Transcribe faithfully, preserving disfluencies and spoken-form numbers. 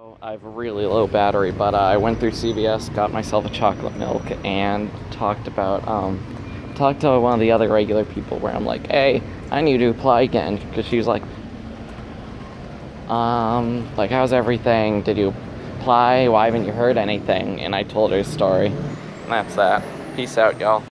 I have a really low battery, but uh, I went through C V S, got myself a chocolate milk, and talked about, um, talked to one of the other regular people where I'm like, hey, I need to apply again, because she was like, um, like, how's everything? Did you apply? Why haven't you heard anything? And I told her a story. And that's that. Peace out, y'all.